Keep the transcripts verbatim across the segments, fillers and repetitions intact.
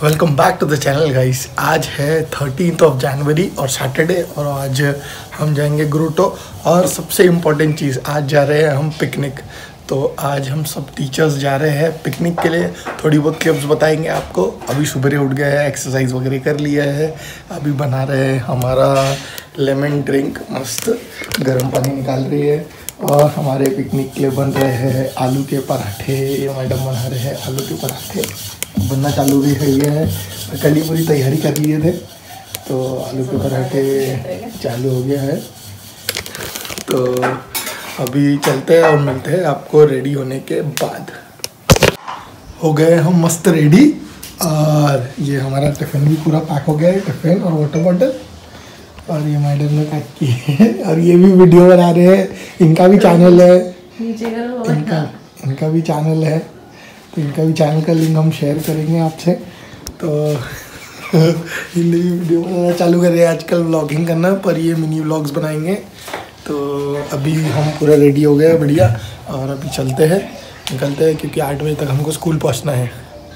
Welcome back to the channel guys. आज है thirteenth of January और सैटरडे और आज हम जाएंगे ग्रोटो। और सबसे इम्पोर्टेंट चीज़, आज जा रहे हैं हम पिकनिक। तो आज हम सब टीचर्स जा रहे हैं पिकनिक के लिए। थोड़ी बहुत क्लिप्स बताएंगे आपको। अभी सुबह उठ गए हैं, एक्सरसाइज वगैरह कर लिया है, अभी बना रहे हैं हमारा लेमन ड्रिंक, मस्त गर्म पानी निकाल रही है। और हमारे पिकनिक के लिए बन रहे हैं आलू के पराठे। ये मैडम बना रहे हैं आलू के पराठे, बनना चालू भी है। ये है कल ही पूरी तैयारी कर लिए थे, तो आलू के पराठे चालू हो गया है। तो अभी चलते हैं और मिलते हैं आपको रेडी होने के बाद। हो गए हम मस्त रेडी और ये हमारा टिफ़िन भी पूरा पैक हो गया है, टिफ़िन और वाटर बॉटल। और ये मैडम ने पैक की है और ये भी वीडियो बना रहे हैं। इनका भी चैनल है, इनका इनका भी चैनल है, तो इनका भी चैनल का लिंक हम शेयर करेंगे आपसे। तो हिंदी वीडियो बनाना चालू कर रहे हैं आजकल, व्लॉगिंग करना, पर ये मिनी व्लॉग्स बनाएंगे। तो अभी हम पूरा रेडी हो गए बढ़िया और अभी चलते हैं, निकलते हैं क्योंकि आठ बजे तक हमको स्कूल पहुंचना है।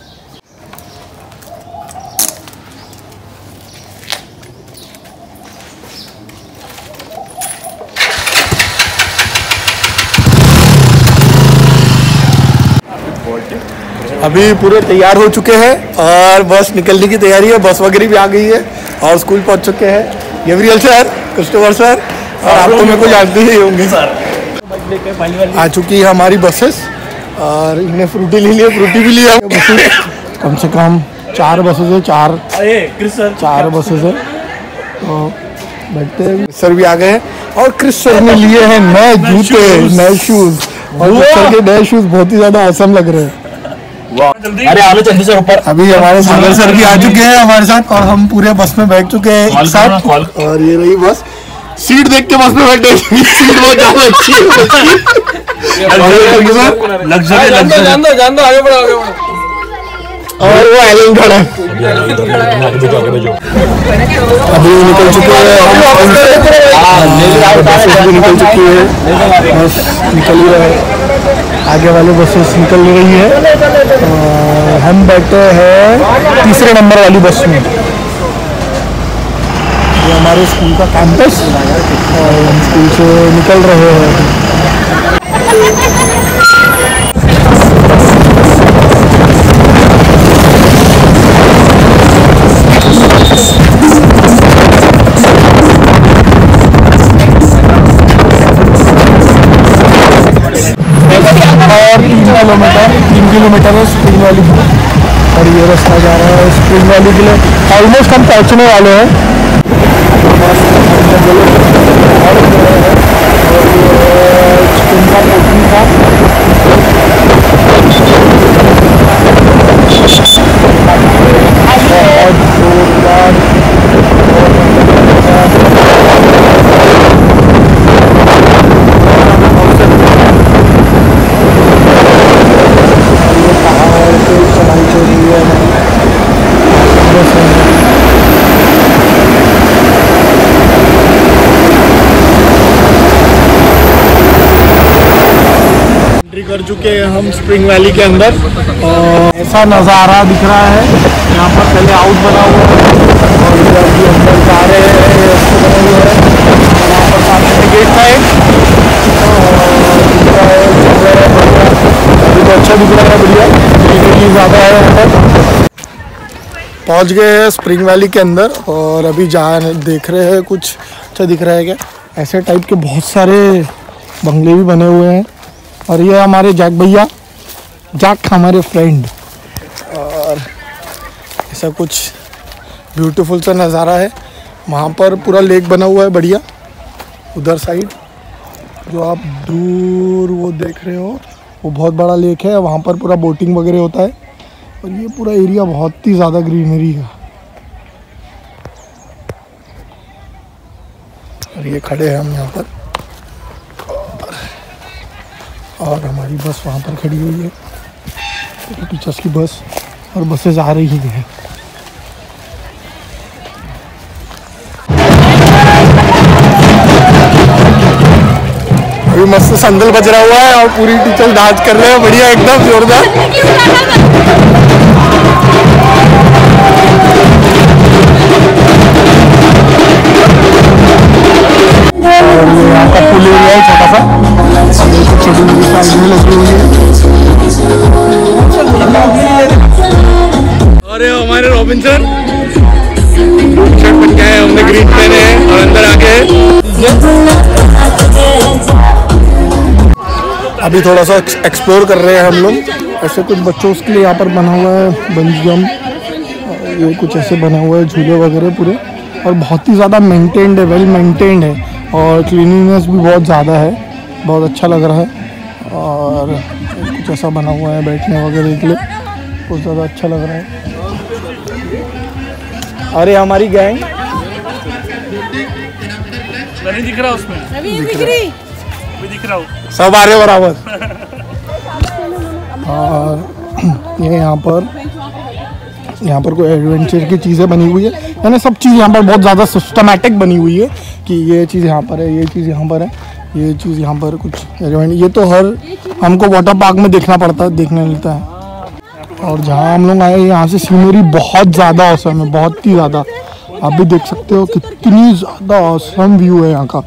अभी पूरे तैयार हो चुके हैं और बस निकलने की तैयारी है। बस वगैरह भी आ गई है और स्कूल पहुंच चुके हैं। गेब्रियल सर, क्रिस्टोफर सर, और आप तो मेरे को जानते ही होंगे सर। आ चुकी है हमारी बसेस और इन्हें फ्रूटी ले लिया, फ्रूटी भी लिया। बसेस कम से कम चार बसेस है, चार चार बसेस है। तो बैठते हैं। सर भी आ गए हैं और क्रिस सर ने लिए हैं नए जूते, नए शूज। और सर के नए शूज बहुत ही ज्यादा औसम लग रहे हैं। अरे आलो जल्दी से ऊपर। अभी हमारे सागर सर भी आ चुके हैं हमारे साथ और हम पूरे बस में बैठ चुके हैं एक साथ। और ये रही बस, सीट देख के बस में बैठे। सीट बहुत ज्यादा अच्छी है। लग्जरी लग्जरी जानदो जानदो आगे बढ़ो आगे बढ़ो। और वो एलन खड़ा है। अभी निकल चुके हैं, बसेस भी निकल चुकी है, बस निकल ही रहे, आगे वाले बसेस निकल रही है। और हम बैठे हैं तीसरे नंबर वाली बस में। ये हमारे स्कूल का कैंपस और हम स्कूल से निकल रहे हैं। और तीन किलोमीटर तीन किलोमीटर है स्प्रिंग वैली की, और ये रास्ता जा रहा है स्प्रिंग वैली के लिए। ऑलमोस्ट हम पहुंचने वाले हैं। कर चुके हैं हम स्प्रिंग वैली के अंदर और ऐसा नज़ारा दिख रहा है। यहाँ पर पहले आउट बना हुआ है और अभी अंदर जा रहे हैं, रास्ते बने हुए हैं। यहाँ पर सामने गेट था एक, अभी तो अच्छा दिख रहा है, बढ़िया ग्रीनरी ज़्यादा है यहाँ पर। पहुँच गए हैं स्प्रिंग वैली के अंदर और अभी जा देख रहे हैं कुछ अच्छा दिख रहा है क्या। ऐसे टाइप के बहुत सारे बंगले भी बने हुए हैं। और ये हमारे जैक भैया, जैक हमारे फ्रेंड। और ऐसा कुछ ब्यूटीफुल सा नज़ारा है। वहाँ पर पूरा लेक बना हुआ है बढ़िया, उधर साइड जो आप दूर वो देख रहे हो, वो बहुत बड़ा लेक है। वहाँ पर पूरा बोटिंग वगैरह होता है और ये पूरा एरिया बहुत ही ज़्यादा ग्रीनरी का। और ये खड़े हैं हम यहाँ पर और हमारी बस वहाँ पर खड़ी हुई है, टीचर्स की बस, और बसेज आ रही हैं। अभी मस्त संदल बज रहा हुआ है और पूरी टीचर डांस कर रहे हैं बढ़िया एकदम जोरदार। है छोटा सा, साइड में लगी हुई है। अरे हमारे रॉबिन्सन शर्ट पहन के आए, हमने ग्रीन पहने हैं और अंदर आके अभी थोड़ा सा एक्सप्लोर कर रहे हैं हम लोग। ऐसे कुछ बच्चों के लिए यहाँ पर बना हुआ है बंजी जंप, ये कुछ ऐसे बना हुआ है झूले वगैरह पूरे, और बहुत ही ज़्यादा मेंटेन्ड है, वेल मेंटेन्ड है, और क्लीनिनेस भी बहुत ज़्यादा है, बहुत अच्छा लग रहा है। और कुछ ऐसा बना हुआ है बैठने वगैरह के लिए, बहुत ज़्यादा अच्छा लग रहा है। अरे हमारी गैंग नहीं दिख रहा उसमें, अभी दिख रही, अभी दिख रहा हूँ, सब आ रहे बराबर। और ये यहाँ पर यहाँ पर कोई एडवेंचर की चीज़ें बनी हुई है, यानी सब चीज़ यहाँ पर बहुत ज़्यादा सिस्टमैटिक बनी हुई है कि ये चीज़ यहाँ पर है, ये चीज़ यहाँ पर है, ये चीज़ यहाँ पर कुछ एडवेंचर। ये तो हर हमको वाटर पार्क में देखना पड़ता है, देखने मिलता है। और जहाँ हम लोग आए यहाँ से सीनरी बहुत ज़्यादा औसम है, बहुत ही ज़्यादा। आप भी देख सकते हो कितनी ज़्यादा औसम व्यू है यहाँ का,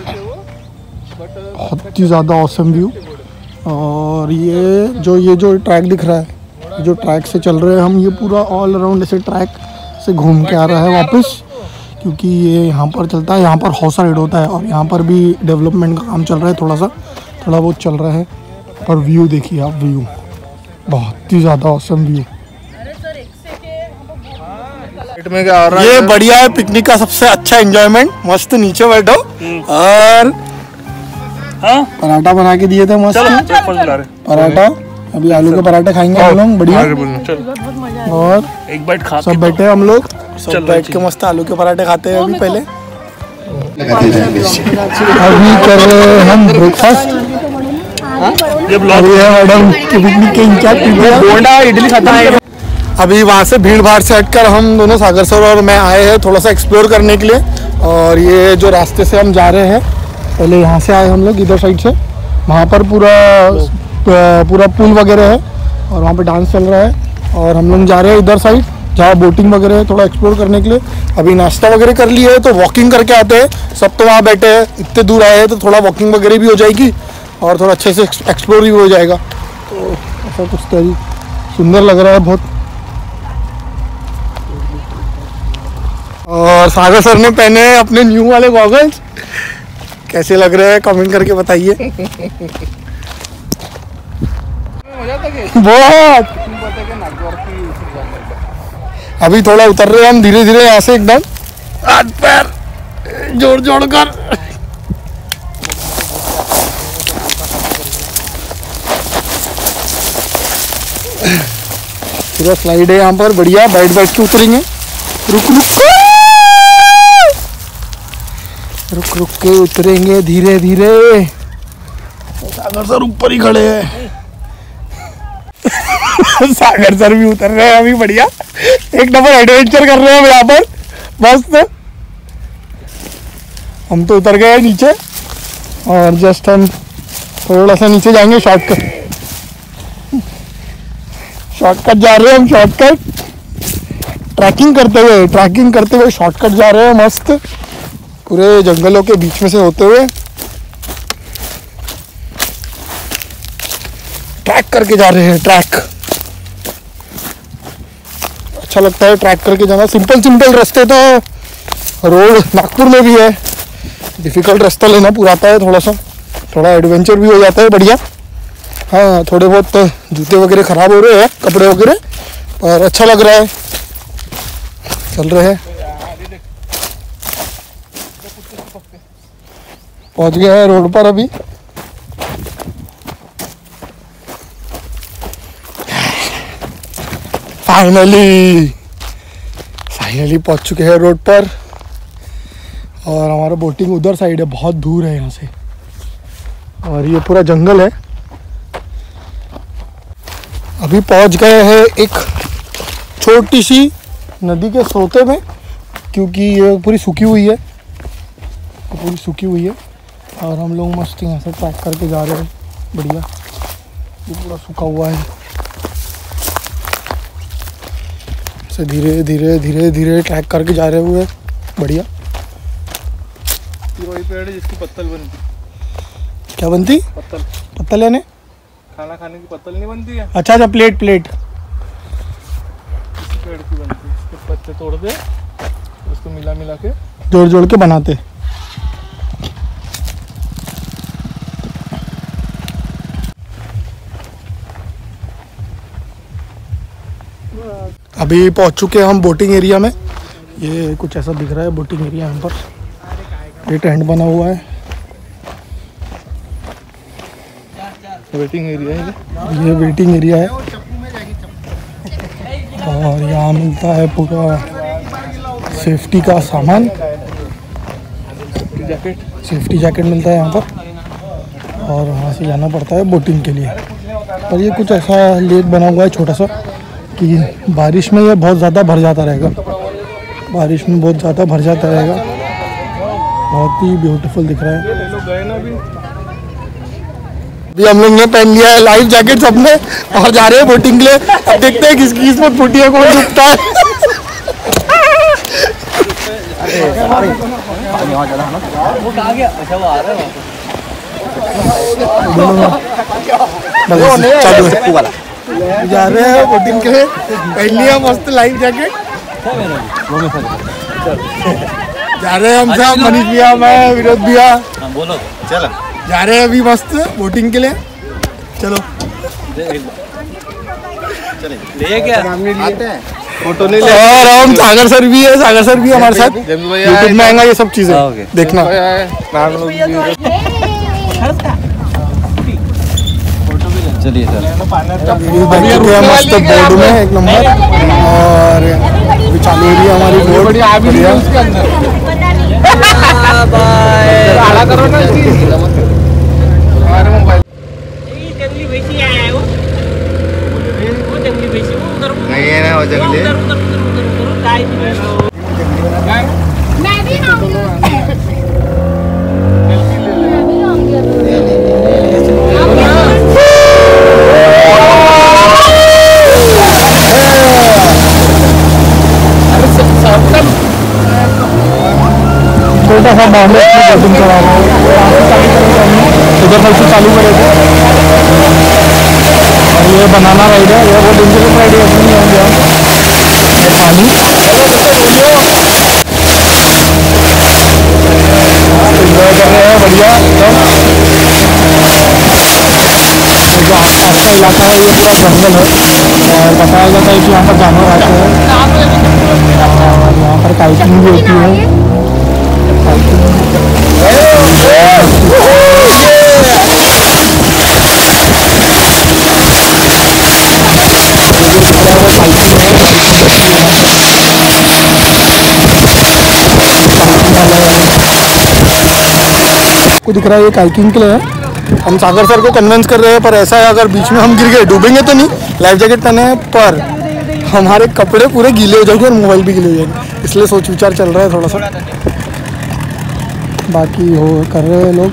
बहुत ही ज़्यादा औसम व्यू। और ये जो ये जो ट्रैक दिख रहा है, जो ट्रैक से चल रहे हैं हम, ये पूरा ऑल अराउंड ऐसे ट्रैक से घूम के आ रहा है वापस, क्योंकि ये यहाँ पर चलता है, यहाँ पर हॉर्स राइड होता है, और यहाँ पर भी डेवलपमेंट का काम चल रहा है, थोड़ा सा थोड़ा बहुत चल रहा है। और व्यू देखिए आप, व्यू बहुत ही ज़्यादा औसम व्यू। में क्या आ रहा है? ये बढ़िया है, पिकनिक का सबसे अच्छा एंजॉयमेंट। मस्त नीचे बैठो और हाँ? पराठा बना के दिए थे मस्त पराठा। अभी आलू के पराठे खाएंगे हम लोग, बढ़िया। और एक बाइट खा सब बैठे हम लोग, सब बैठ के मस्त आलू के पराठे खाते हैं अभी पहले। अभी कर रहे हैं हम ब्रेकफास्ट। अभी है मैडम की पिकनिक के इंचार्ज, बोंडा इडली खाता है। अभी वहाँ से भीड़ भाड़ से हटकर हम दोनों, सागर सर और मैं, आए हैं थोड़ा सा एक्सप्लोर करने के लिए। और ये जो रास्ते से हम जा रहे हैं, पहले यहाँ से आए हम लोग इधर साइड से, वहाँ पर पूरा पूरा पुल वगैरह है और वहाँ पे डांस चल रहा है। और हम लोग जा रहे हैं इधर साइड जहाँ बोटिंग वगैरह है, थोड़ा एक्सप्लोर करने के लिए। अभी नाश्ता वगैरह कर लिए है तो वॉकिंग करके आते हैं। सब तो वहाँ बैठे हैं, इतने दूर आए हैं तो थोड़ा वॉकिंग वगैरह भी हो जाएगी और थोड़ा अच्छे से एक्सप्लोर भी हो जाएगा। तो ऐसा कुछ तरी सुंदर लग रहा है बहुत। और सागर सर ने पहने हैं अपने न्यू वाले गॉगल्स, कैसे लग रहे हैं कमेंट करके बताइए। बहुत अभी थोड़ा उतर रहे हैं हम धीरे धीरे यहाँ से, एकदम हाथ पैर जोड़ जोड़ कर। पूरा स्लाइड है यहाँ पर, बढ़िया। बैठ बैठ के उतरेंगे, रुक रुक रुक रुक के उतरेंगे धीरे धीरे। सागर सर ऊपर ही खड़े हैं। सागर सर भी उतर रहे हैं अभी, बढ़िया। एक नंबर एडवेंचर कर रहे हैं यहाँ पर, मस्त। हम तो उतर गए हैं नीचे और जस्ट हम थोड़ा सा नीचे जाएंगे, शॉर्टकट शॉर्टकट जा रहे हैं हम, शॉर्टकट ट्रैकिंग करते हुए ट्रैकिंग करते हुए शॉर्टकट जा रहे हैं मस्त, पूरे जंगलों के बीच में से होते हुए ट्रैक करके जा रहे हैं। ट्रैक अच्छा लगता है ट्रैक करके जाना। सिंपल सिंपल रास्ते तो रोड नागपुर में भी है, डिफिकल्ट रास्ता लेना पुराता है, थोड़ा सा थोड़ा एडवेंचर भी हो जाता है, बढ़िया। हाँ, थोड़े बहुत तो जूते वगैरह ख़राब हो रहे हैं, कपड़े वगैरह, पर अच्छा लग रहा है, चल रहे हैं। पहुंच गए हैं रोड पर अभी। फाइनली फाइनली पहुंच चुके हैं रोड पर। और हमारा बोटिंग उधर साइड है, बहुत दूर है यहाँ से, और ये पूरा जंगल है। अभी पहुंच गए हैं एक छोटी सी नदी के सोते में, क्योंकि ये पूरी सूखी हुई है, पूरी सूखी हुई है। और हम लोग मस्त यहाँ से ट्रैक करके जा रहे हैं, बढ़िया। ये पूरा सूखा हुआ है, से धीरे धीरे धीरे धीरे ट्रैक करके जा रहे हुए, बढ़िया। वही पेड़ है जिसकी पत्तल बनती। क्या बनती? पत्तल। पत्तल यानी खाना खाने की पत्तल नहीं बनती है? अच्छा अच्छा, प्लेट प्लेट पेड़ की बनती है। उसके पत्ते तोड़ दे, उसको मिला मिला के जोड़ जोड़ के बनाते। अभी पहुंच चुके हैं हम बोटिंग एरिया में। ये कुछ ऐसा दिख रहा है बोटिंग एरिया यहाँ पर। ये टेंट बना हुआ है, वेटिंग एरिया है। ये वेटिंग एरिया है और यहाँ मिलता है पूरा सेफ्टी का सामान। जैकेट सेफ्टी जैकेट मिलता है यहाँ पर और वहाँ से जाना पड़ता है बोटिंग के लिए। और ये कुछ ऐसा लेक बना हुआ है छोटा सा कि बारिश में ये बहुत ज़्यादा भर जाता रहेगा। बारिश में बहुत ज़्यादा भर जाता रहेगा। बहुत ही ब्यूटीफुल दिख रहा है। ये लोग गए ना अभी। अभी हम लोग ने पहन लिया है लाइफ जैकेट सबने और जा रहे हैं बोटिंग के लिए। अब देखते हैं किसकी किस्मत फूटी है, कौन डूबता है। चालू है, जा रहे हैं बोटिंग के लिए। पहन लिया मस्त लाइफ जैकेट। जा रहे हैं हम सब, मनीष भैया, मैं, विनोद भैया। बोलो चलो। जा रहे हैं अभी मस्त बोटिंग के लिए। चलो ले क्या आते हैं फोटो नहीं ले। और हम सागर सर भी है, सागर सर भी हमारे साथ यूट्यूब में आएगा ये सब चीजें देखना। चलिए सर, मस्त बोर्ड में एक नंबर। और अभी चालू हो रही है हमारी बोर्ड। करो ना जंगली भैंसी आया है वो वो जंगली भैंसी वो उधर नहीं है ना वो जंगली। उधर उधर उधर उधर गाय भी मैं भी ना छोटा सा मामला बोटिंग करा रहे हैं। इधर से चालू करे थे और ये बनाना राइड है। ये बहुत डेंजरस राइड है, अपनी नहीं होंगे पानी एंजॉय कर रहे हैं बढ़िया एकदम। जो आसपास का इलाका है ये पूरा जंगल है और बताया जाता है कि यहाँ पर जानवर आते हैं और यहाँ पर काइकिंग भी होती है। को दिख रहा है ये काइकिंग के लिए है। हम सागर सर को कन्विंस कर रहे हैं, पर ऐसा है अगर बीच में हम गिर गए डूबेंगे तो नहीं। लाइफ जैकेट पहने हैं पर हमारे कपड़े पूरे गीले हो जाएंगे और मोबाइल भी गीले हो जाएंगे, इसलिए सोच विचार चल रहा है थोड़ा सा। बाकी हो कर रहे हैं लोग।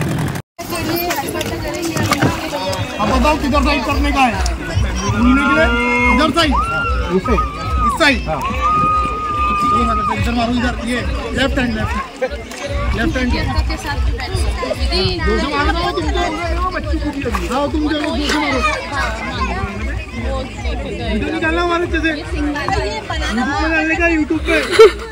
अब बताओ किधर साइड करने का है? घूमने के लिए इधर साइड, इस साइड। इधर मारो, इधर ये left hand, left hand left hand के साथ दो से मारो ना तुमको। बच्ची पूरी होगी। हां तुम जो दो से मारो। वीडियो निकालना हमारे जैसे यूट्यूब पे डालने का, यूट्यूब पे।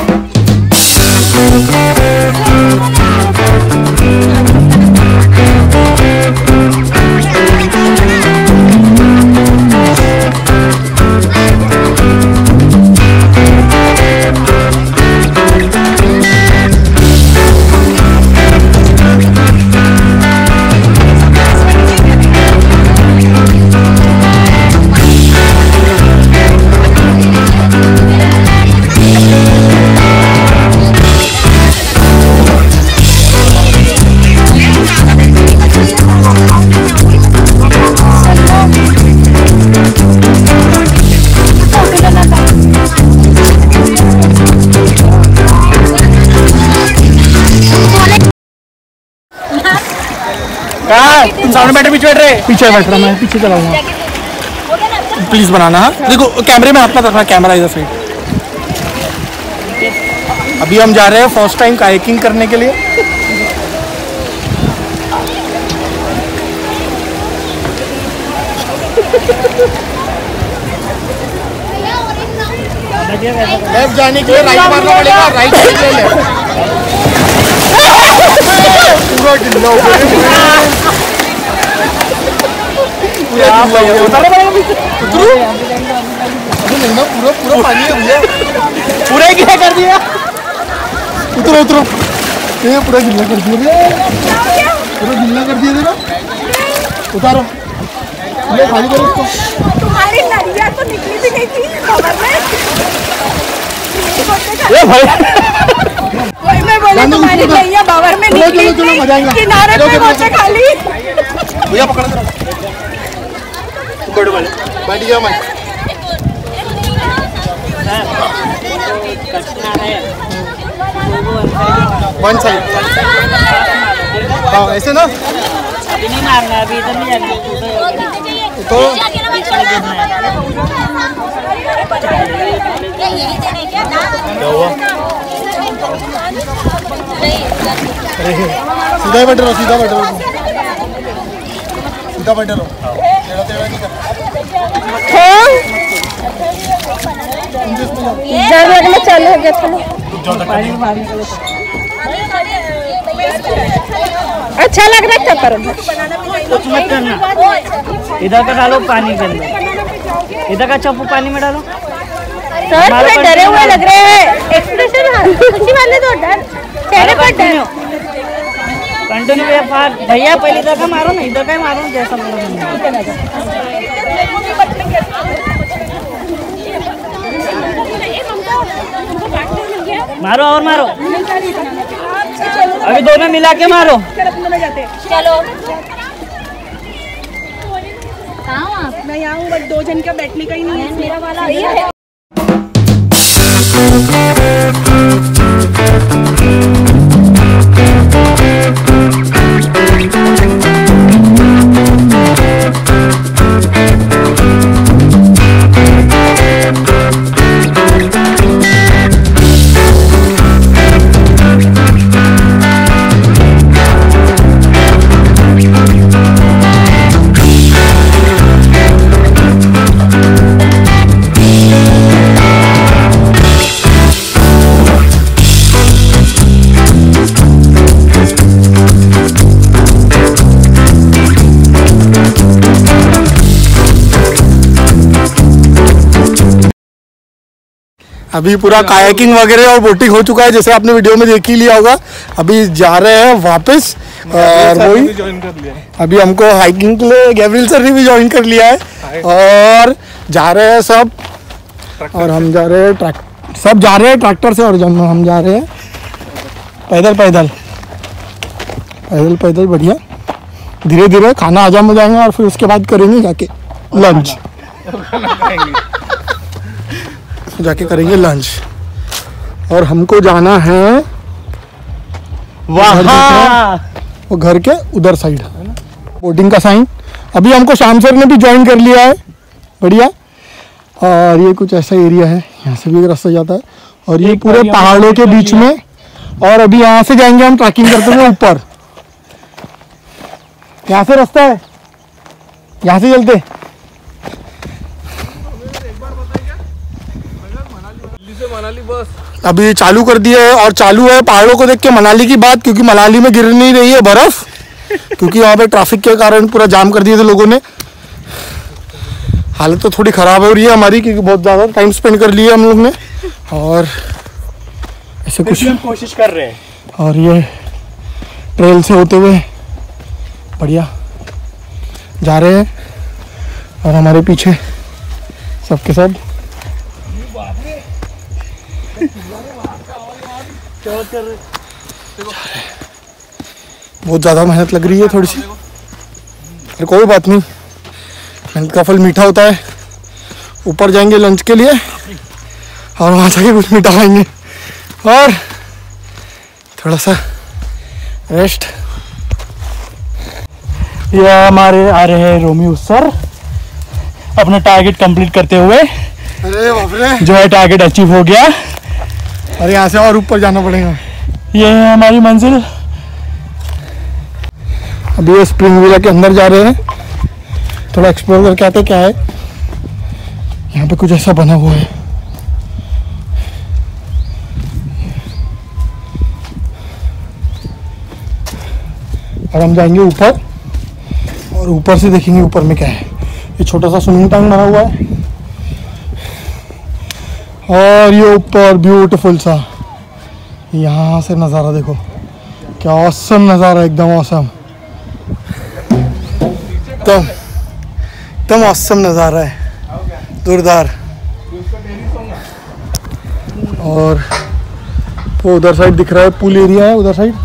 तुम सामने बैठे पीछे बैठ रहे? पीछे बैठ रहा मैं, पीछे चला हूँ। प्लीज बनाना। हाँ देखो कैमरे में हाथ मत रखना, कैमरा इधर से। अभी हम जा रहे हैं फर्स्ट टाइम कायाकिंग करने के लिए लेफ्ट जाने के लिए राइट मारना पड़ेगा, राइट साइड ले ले। पूरा गिल्ला हो गया, पूरा पूरा पानी है भैया, पूरा गिला कर दिया। उतरो उतरो, ये पूरा गिल्ला कर दिया, पूरा गिल्ला कर दिया देखो। उतारो, ये खाली करो इसको। तुम्हारी नलिया तो निकली भी नहीं थी खबर में। ये भाई वही मैं बोले तुम्हारी नैया बावर में निकली थी, किनारे पे पहुंचे खाली। भैया पकड़ दो, बैठ गया मैं। वन साइड, हाँ ऐसे ना। अभी नहीं मारना, अभी इधर नहीं जाना, तो सीधा बैठ रहो, सीधा बैठ रहो, सीधा बैठ रहो, टेढ़ा टेढ़ा नहीं करना। में चालू हो गया था। अच्छा लग रहा था पर कुछ मत करना। इधर का डालो पानी के अंदर, इधर का चप्पू पानी में डालो। सर थोड़े डरे हुए लग रहे हैं, एक्सप्रेशन अच्छी वाले तो डर चेहरे पर डर। कंटिन्यू भैया फार भैया, पहले इधर का मारो ना, इधर का ही मारो जैसा मारो। मारो और मारो, अभी दोनों मिला के मारो। चलो मैं यहाँ हूँ, बट दो जन का बैठने का ही नहीं है। मेरा वाला ये है। अभी पूरा कायाकिंग वगैरह और बोटिंग हो चुका है, जैसे आपने वीडियो में देख ही लिया होगा। अभी जा रहे हैं वापस, और वही अभी हमको हाइकिंग के लिए गैब्रियल सर ने भी ज्वाइन कर लिया है, और जा रहे हैं सब। और हम जा रहे हैं ट्रैक सब जा रहे हैं ट्रैक्टर से, और जब हम जा रहे हैं पैदल पैदल पैदल पैदल बढ़िया धीरे धीरे। खाना हजम हो जाएगा और फिर उसके बाद करेंगे जाके लंच, जाके करेंगे लंच। और हमको जाना है वहाँ, वो घर के उधर साइड बोटिंग का साइन। अभी हमको शाम सर ने भी ज्वाइन कर लिया है, बढ़िया। और ये कुछ ऐसा एरिया है, यहाँ से भी रास्ता जाता है, और ये पूरे पहाड़ों के बीच में। और अभी यहाँ से जाएंगे हम ट्रैकिंग करते हुए ऊपर, यहाँ से रास्ता है, यहाँ से चलते। मनाली बस अभी चालू कर दिया है, और चालू है पहाड़ों को देख के मनाली की बात, क्योंकि मनाली में गिर नहीं रही है बर्फ, क्योंकि वहाँ पे ट्रैफिक के कारण पूरा जाम कर दिए थे लोगों ने। हालत तो थोड़ी ख़राब हो रही है हमारी, क्योंकि बहुत ज़्यादा टाइम स्पेंड कर लिया हम लोग ने, और ऐसे कुछ कोशिश कर रहे हैं। और ये ट्रेल से होते हुए बढ़िया जा रहे हैं, और हमारे पीछे सबके सब बहुत ज़्यादा मेहनत लग रही है थोड़ी सी, पर कोई बात नहीं, मेहनत का फल मीठा होता है। ऊपर जाएंगे लंच के लिए, और वहाँ जाके कुछ मीठा खाएंगे, और थोड़ा सा रेस्ट। ये हमारे आ रहे हैं रोमियो सर अपना टारगेट कंप्लीट करते हुए। अरे बाप रे, जो है टारगेट अचीव हो गया। और यहाँ से और ऊपर जाना पड़ेगा। ये है हमारी मंजिल। अभी ये स्प्रिंग विला के अंदर जा रहे हैं, थोड़ा एक्सप्लोर करके आते क्या है यहाँ पे। कुछ ऐसा बना हुआ है, और हम जाएंगे ऊपर और ऊपर से देखेंगे ऊपर में क्या है। ये छोटा सा स्विमिंग टैंक बना हुआ है और ये ऊपर ब्यूटीफुल सा यहाँ से नज़ारा देखो, क्या ऑसम नज़ारा, एकदम ऑसम, एकदम एकदम ऑसम नज़ारा है, जोरदार। और वो उधर साइड दिख रहा है, पूल एरिया है उधर साइड।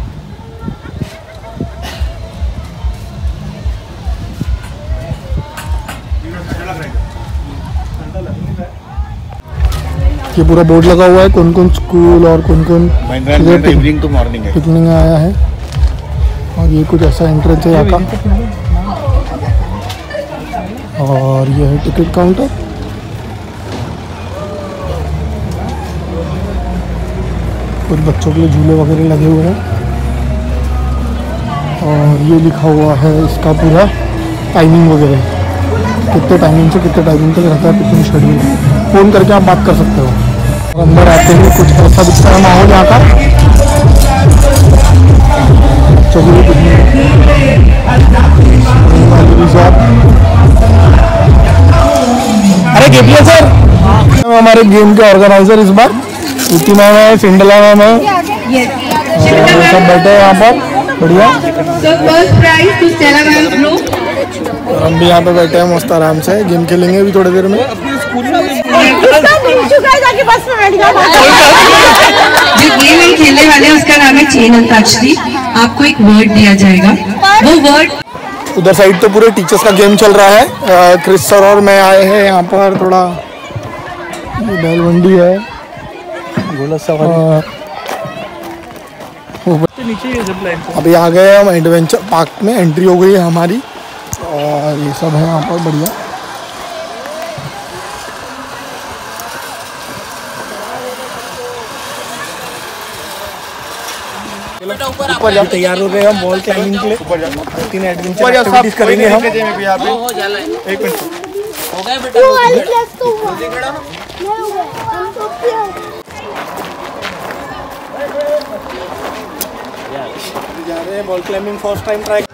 ये पूरा बोर्ड लगा हुआ है कौन कौन स्कूल और कौन कौन इवनिंग टू मॉर्निंग है, पिकनिक आया है। और ये कुछ ऐसा एंट्रेंस है यहाँ का, और ये है टिकट काउंटर। कुछ बच्चों के लिए झूले वगैरह लगे हुए हैं, और ये लिखा हुआ है इसका पूरा टाइमिंग वगैरह, कितने टाइमिंग से कितने टाइमिंग तक रहता है पिकनिक शेड्यूल। फ़ोन करके आप बात कर सकते हो। और अंदर आते ही कुछ ऐसा दिखता है माहौल यहाँ का। चलिए अरे केपीएस सर, हमारे गेम के ऑर्गेनाइजर इस बार श्रुति मैम है, सिंडला मैम है, सब बैठे हैं यहाँ पर, बढ़िया। और हम भी यहाँ पे बैठे हैं मस्त आराम से, गेम खेलेंगे अभी थोड़ी देर में। जो गेम हम खेलने वाले हैं उसका नाम है चेन अंताक्षरी। आपको एक वर्ड दिया जाएगा, वो वर्ड। उधर साइड तो पूरे टीचर्स का गेम चल रहा है। क्रिस सर और मैं आए हैं यहाँ पर, थोड़ा बैलवंडी है, गोला सवारी। अभी आ गए हम एडवेंचर पार्क में, एंट्री हो गई है हमारी, और ये सब है यहाँ पर बढ़िया। ऊपर जब तैयार हो गए हम बॉल क्लाइंबिंग के लिए, तीन एडवेंचर एक्टिविटीज करेंगे हम। एक मिनट हो गया बेटा, जा रहे हैं wall climbing first time try.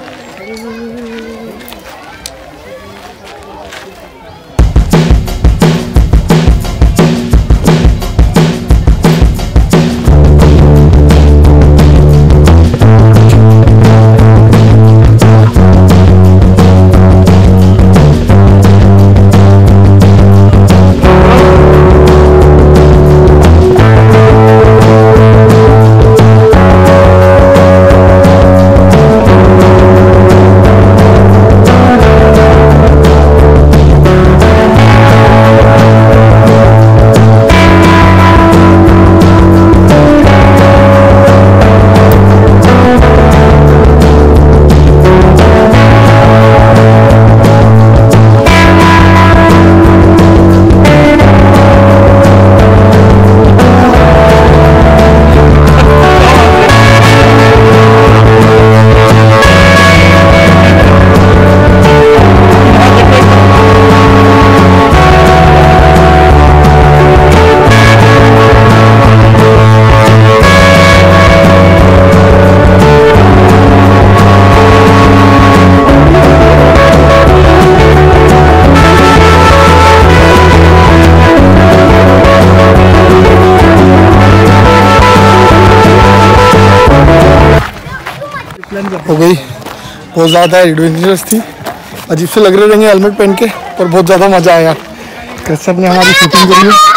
हो गई, बहुत ज़्यादा एडवेंचरस थी, अजीब से लग रहे रहेंगे हेलमेट पहन के, पर बहुत ज़्यादा मज़ा आया। कृष्ण ने हमारी शूटिंग करी है।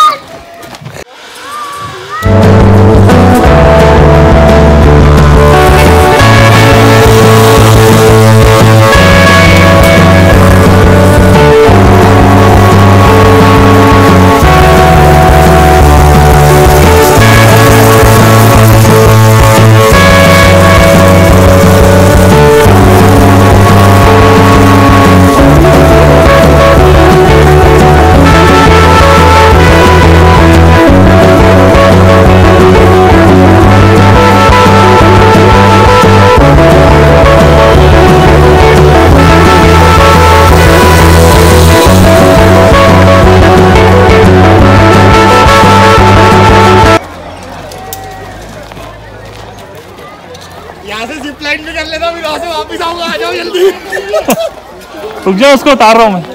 रुक जाओ, उसको उतार रहा हूँ मैं।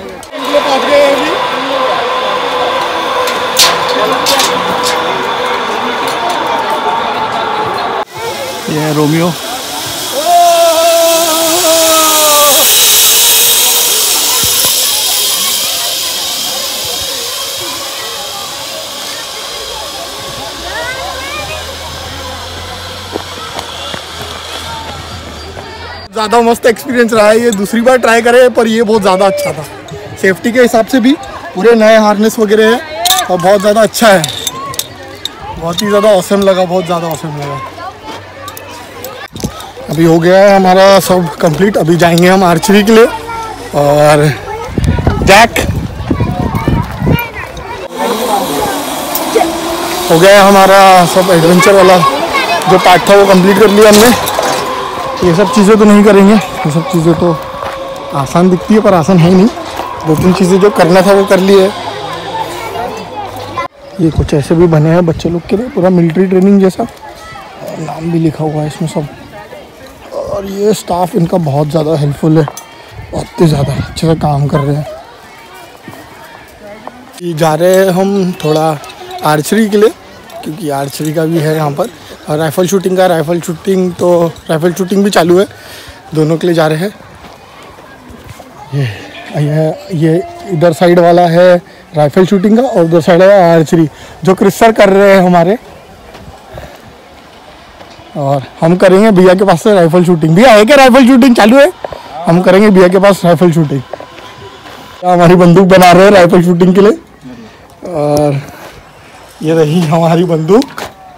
ये है रोमियो। ज़्यादा मस्त एक्सपीरियंस रहा है ये, दूसरी बार ट्राई करे पर ये बहुत ज़्यादा अच्छा था। सेफ्टी के हिसाब से भी पूरे नए हार्नेस वगैरह है और बहुत ज़्यादा अच्छा है, बहुत ही ज़्यादा ऑसम लगा, बहुत ज़्यादा ऑसम लगा। अभी हो गया है हमारा सब कंप्लीट, अभी जाएंगे हम आर्चरी के लिए। और जैक हो गया है हमारा सब एडवेंचर वाला जो पार्ट था वो कंप्लीट कर लिया हमने। ये सब चीज़ें तो नहीं करेंगे, ये सब चीज़ें तो आसान दिखती है पर आसान है ही नहीं। दो तीन चीज़ें जो करना था वो कर लिए। ये कुछ ऐसे भी बने हैं बच्चे लोग के लिए, पूरा मिलिट्री ट्रेनिंग जैसा, और नाम भी लिखा हुआ है इसमें सब। और ये स्टाफ इनका बहुत ज़्यादा हेल्पफुल है, बहुत ही ज़्यादा अच्छे से काम कर रहे हैं। ये जा रहे हैं हम थोड़ा आर्चरी के लिए, क्योंकि आर्चरी का भी है यहाँ पर, और राइफ़ल शूटिंग का, राइफ़ल शूटिंग तो राइफ़ल शूटिंग भी चालू है, दोनों के लिए जा रहे हैं। ये ये ये इधर साइड वाला है राइफ़ल शूटिंग का और उधर साइड वाला आर्चरी जो क्रिस सर कर रहे हैं हमारे, और हम करेंगे भैया के पास से राइफ़ल शूटिंग। भैया है क्या राइफ़ल शूटिंग चालू है? हम करेंगे भैया के पास राइफ़ल शूटिंग। हमारी बंदूक बना रहे हैं राइफ़ल शूटिंग के लिए, और ये रही हमारी बंदूक।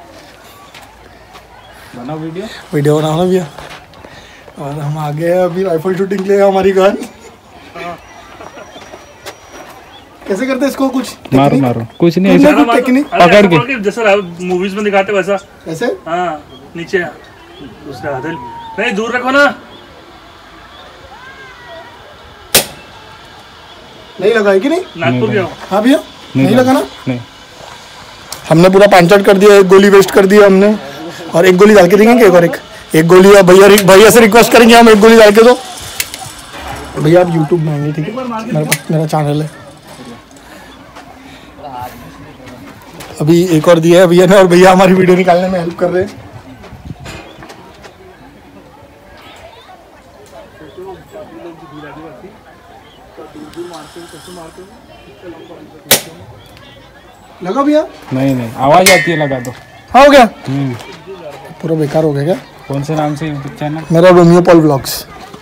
बना वीडियो वीडियो बनाना भैया। और हम आ गए अभी राइफल शूटिंग के लिए हमारी गन। कैसे करते इसको? कुछ मारो मारो, कुछ नहीं, ऐसा टेक्निक पकड़ के जैसा मूवीज में दिखाते वैसा। ऐसे? हाँ, नीचे दूसरा हाथ नहीं, दूर रखो ना। नहीं लगा है कि नहीं? नागपुर गया। हाँ भैया, नहीं लगा ना? नहीं, हमने पूरा पांचट कर दिया, एक गोली वेस्ट कर दिया हमने, और एक गोली डाल के देंगे। एक और एक एक गोली भैया भैया से रिक्वेस्ट करेंगे हम, एक गोली डाल के दो भैया। आप यूट्यूब में आएंगे, ठीक है? मेरे पास मेरा चैनल है। अभी एक और दिया है भैया ने, और भैया हमारी वीडियो निकालने में हेल्प कर रहे हैं। लगा भैया? नहीं नहीं, आवाज आती है, लगा दो। हाँ हो गया, पूरा बेकार हो गया क्या? कौन से नाम से यूट्यूब चैनल? मेरा रोमियो पॉल व्लॉग्स।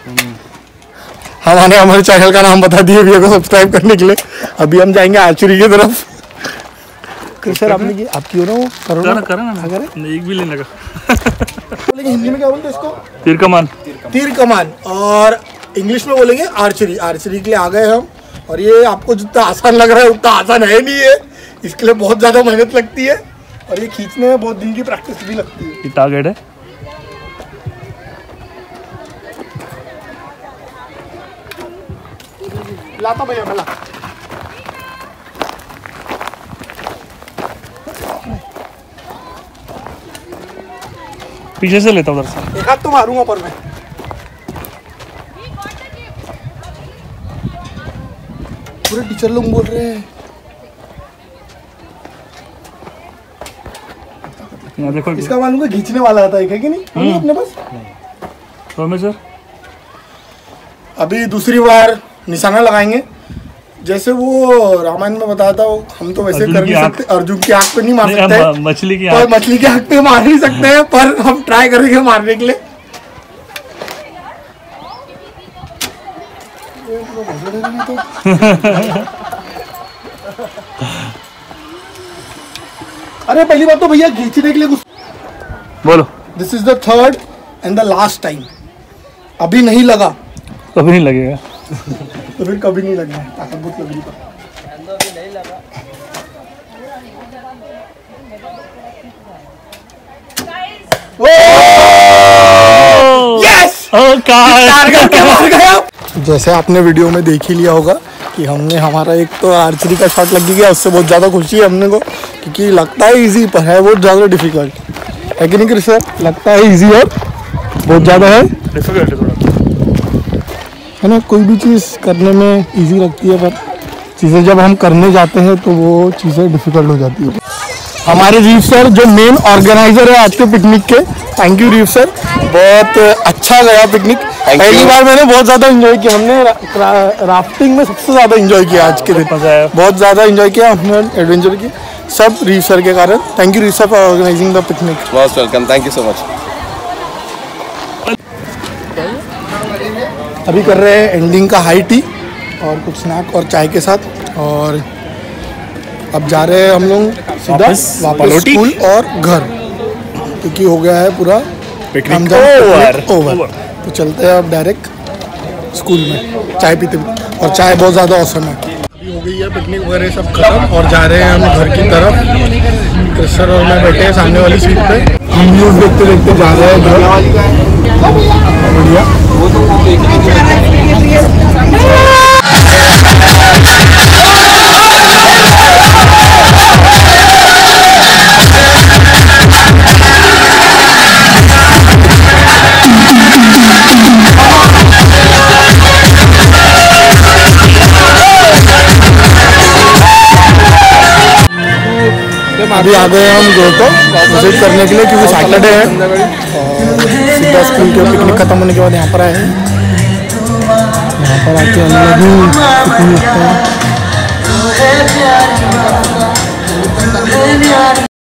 हमने हमारे चैनल का नाम बता दिया भैया को सब्सक्राइब करने के लिए। अभी हम जाएंगे आर्चरी की तरफ। सर आपने की आपकी हो ना वो करो ना, करो ना, एक भी लेने का। लेकिन हिंदी में क्या बोलते हैं इसको? तीर कमान। तीर कमान। और इंग्लिश में बोलेंगे आर्चरी। आर्चरी के लिए आ गए हम, और ये आपको जितना आसान लग रहा है उतना आसान है नहीं है। इसके लिए बहुत ज़्यादा मेहनत लगती है, और ये खींचने में बहुत दिन की प्रैक्टिस भी लगती है। ये टारगेट है। लाता भैया मैं ला। पीछे से लेता उधर से। एक हाथ तो मारूंगा पर मैं। पूरे टीचर लोग बोल रहे हैं। देखो इसका मालूम है खींचने वाला आता है कि नहीं? नहीं अपने पास। तो मैं सर अभी दूसरी बार निशाना लगाएंगे, जैसे वो रामायण में बताया था। हम तो वैसे कर नहीं सकते, अर्जुन की आंख पे नहीं मार सकते, मछली की आंख मछली की आंख पे मार नहीं सकते हैं, पर हम ट्राई करेंगे मारने के लिए। अरे पहली बात तो भैया खींचने के लिए कुछ बोलो। This is the third and the last time. अभी नहीं लगा, कभी नहीं लगेगा। तो फिर कभी नहीं लगना। ताकत बहुत लग रही है। यस! टारगेट के मार गया। जैसे आपने वीडियो में देख ही लिया होगा कि हमने हमारा एक तो आर्चरी का शॉट लग गया, उससे बहुत ज़्यादा खुशी है हमने को, क्योंकि लगता है इजी पर है बहुत ज़्यादा डिफिकल्ट है कि नहीं सर? लगता है इजी और बहुत ज़्यादा है डिफिकल्ट है थोड़ा। है ना, कोई भी चीज़ करने में इजी लगती है, पर चीज़ें जब हम करने जाते हैं तो वो चीज़ें डिफ़िकल्ट हो जाती है। हमारे रीफ सर जो मेन ऑर्गेनाइजर है आज के पिकनिक के, थैंक यू रीफ सर, बहुत अच्छा गया पिकनिक। पहली बार मैंने बहुत ज़्यादा एंजॉय किया, हमने रा, रा, राफ्टिंग में सबसे ज़्यादा एंजॉय किया आज के दिन, बहुत ज़्यादा एंजॉय किया हमने, एडवेंचर की, सब रीफ सर के कारण। Thank you Reef sir for organising the picnic. Most welcome, thank you so much. अभी कर रहे हैं एंडिंग का हाई टी और कुछ स्नैक और चाय के साथ, और अब जा रहे हैं हम लोग सीधा वापस स्कूल और घर, क्योंकि हो गया है पूरा पिकनिक ओवर ओवर। तो चलते हैं अब डायरेक्ट स्कूल में चाय पीते पीते, और चाय बहुत ज़्यादा औसम है। अभी हो गई है पिकनिक वगैरह सब खत्म और जा रहे हैं हम घर की तरफ। कृष्ण और मैं बैठे हैं सामने वाली सीट पे, हम न्यूज़ देखते देखते जा रहे हैं घर। बढ़िया। अभी आ गए हम ग्रोटो विजिट करने के लिए, क्योंकि सैटरडे है, और सीधा स्कूल के पिकनिक खत्म होने के बाद यहाँ पर आए हैं। यहाँ पर आके हम लोग पिकनिक